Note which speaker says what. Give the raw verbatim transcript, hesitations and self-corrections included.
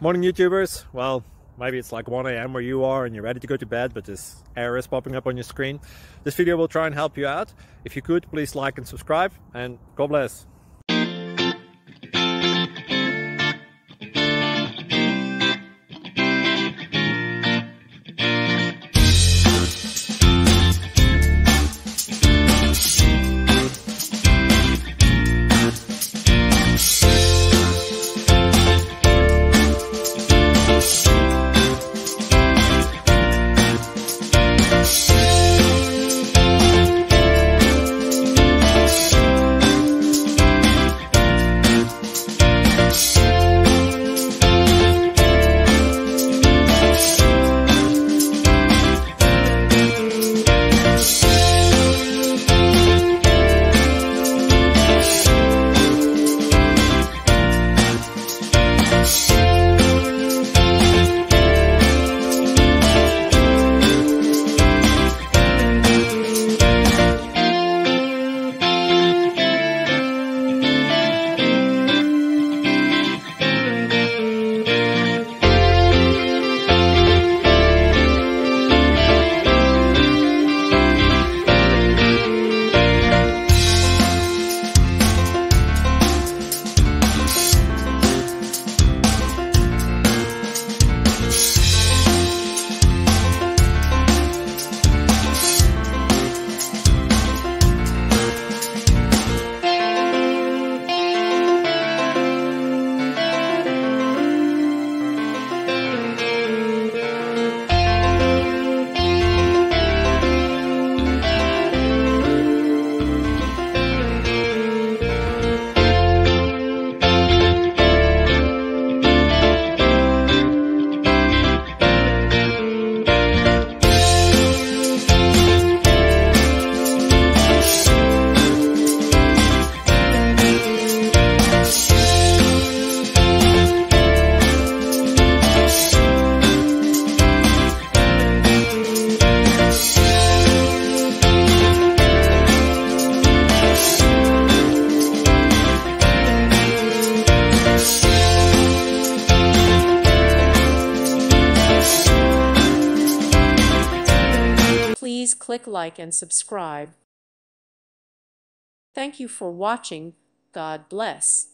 Speaker 1: Morning YouTubers. Well, maybe it's like one A M where you are and you're ready to go to bed, but this error is popping up on your screen. This video will try and help you out. If you could, please like and subscribe, and God bless.
Speaker 2: Please click like and subscribe. Thank you for watching. God bless.